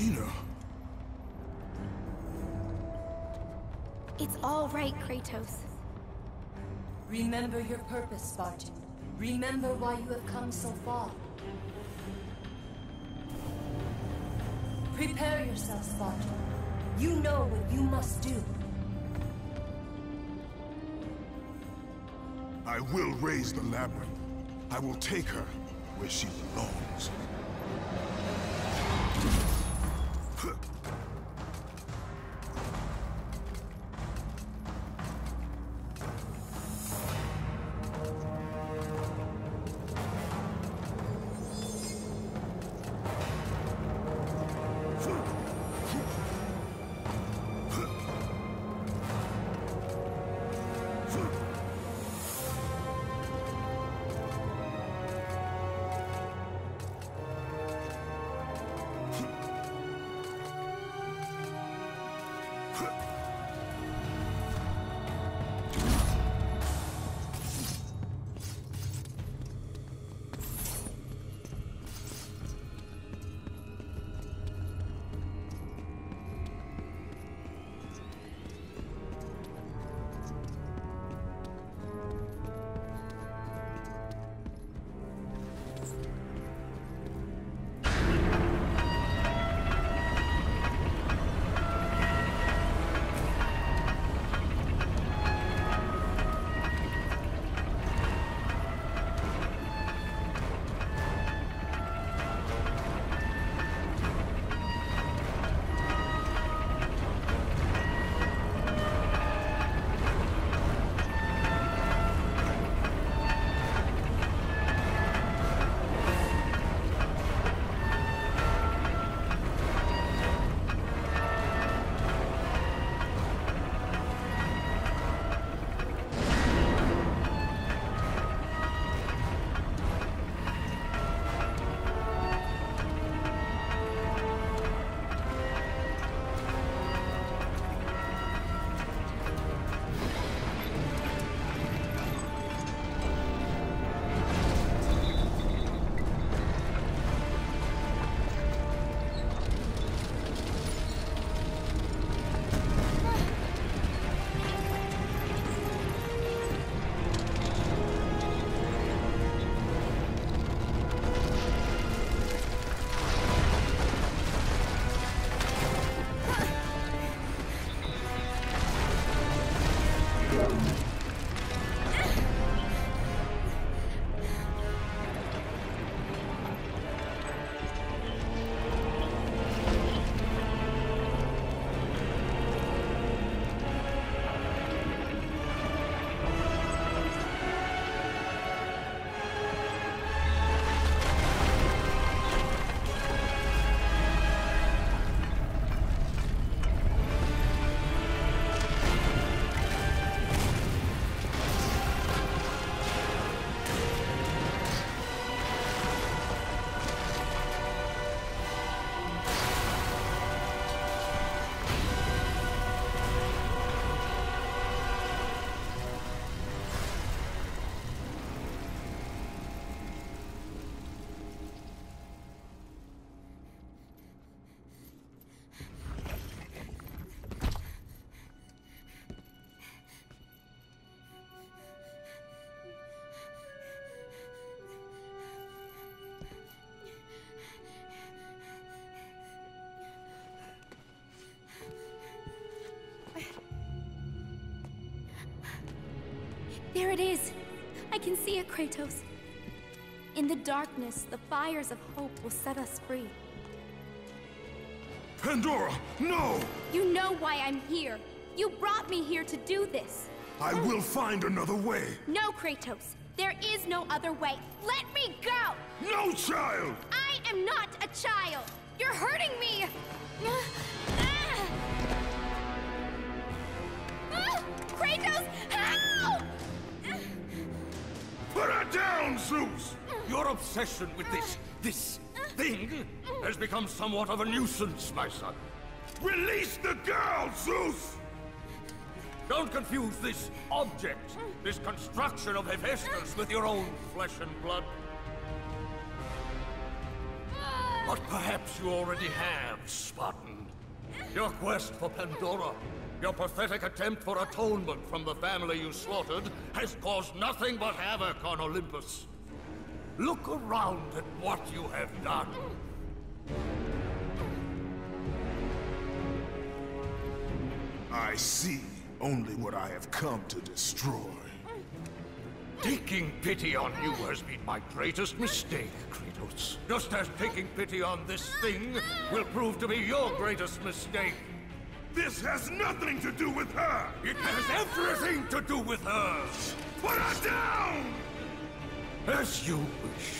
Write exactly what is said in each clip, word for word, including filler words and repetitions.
Selena. It's all right, Kratos. Remember your purpose, Spartan. Remember why you have come so far. Prepare yourself, Spartan. You know what you must do. I will raise the labyrinth. I will take her where she belongs. There it is! I can see it, Kratos. In the darkness, the fires of hope will set us free. Pandora, no! You know why I'm here. You brought me here to do this. I will find another way. No, Kratos. There is no other way. Let me go! No, child! I am not a child! You're hurting me! Kratos, help! Put her down, Zeus! Your obsession with this, this thing has become somewhat of a nuisance, my son. Release the girl, Zeus! Don't confuse this object, this construction of Hephaestus with your own flesh and blood. But perhaps you already have, Spartan. Your quest for Pandora, your pathetic attempt for atonement from the family you slaughtered, has caused nothing but havoc on Olympus. Look around at what you have done. I see only what I have come to destroy. Taking pity on you has been my greatest mistake, Kratos. Just as taking pity on this thing will prove to be your greatest mistake. This has nothing to do with her! It has everything to do with her! Put her down! As you wish.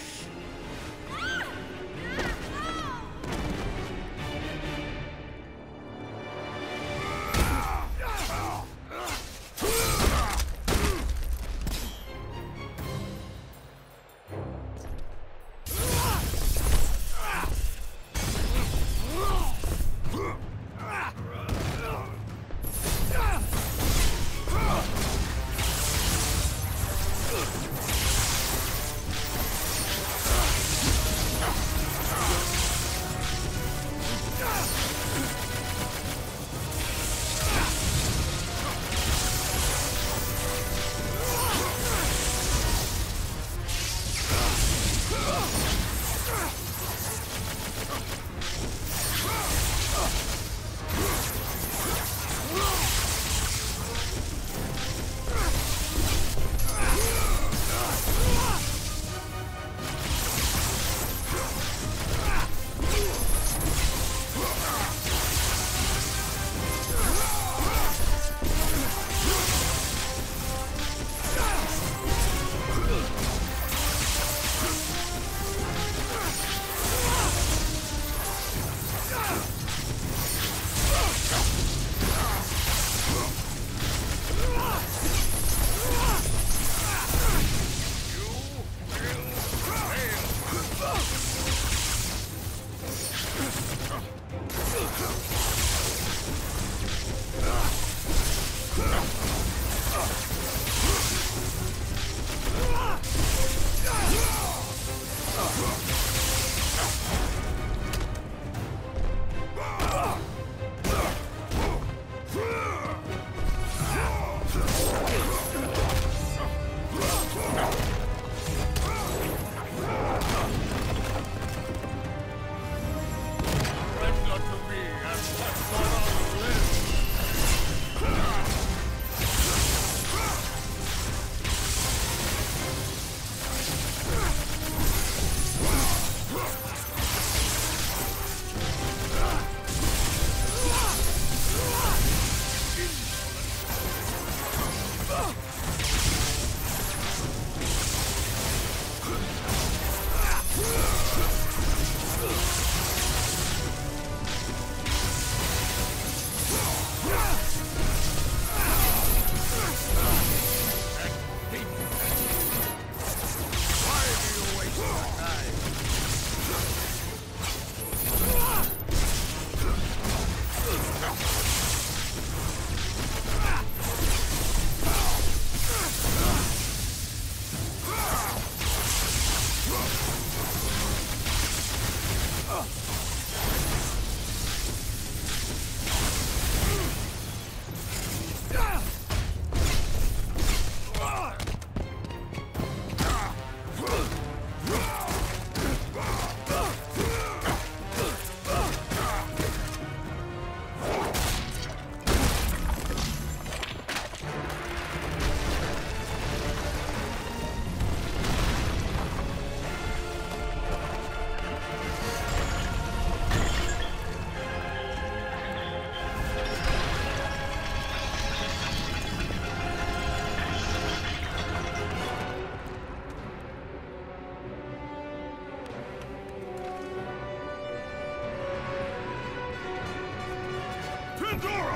Pandora!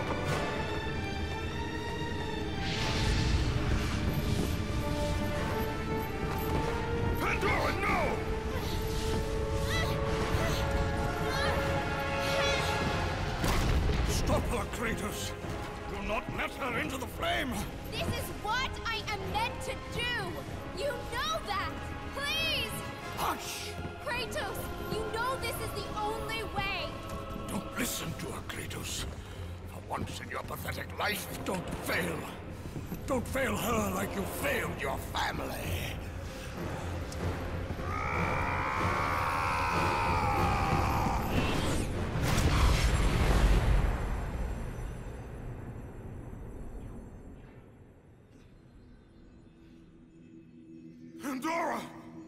Pandora, no! Stop her, Kratos! Do not let her into the flame! This is what I am meant to do! You know that! Please! Hush! Kratos, you know this is the Listen to her, Kratos. For once in your pathetic life, don't fail. Don't fail her like you failed your family. Pandora!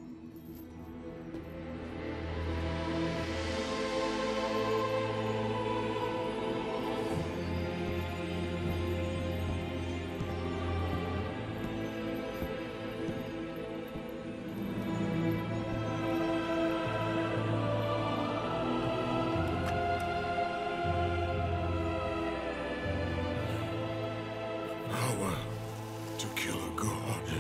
Power to kill a god.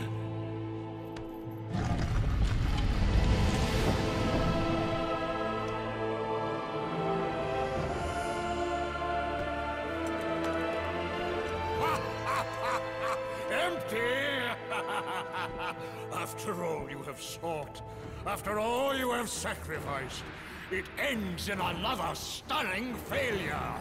After all you have sought, after all you have sacrificed, it ends in another stunning failure!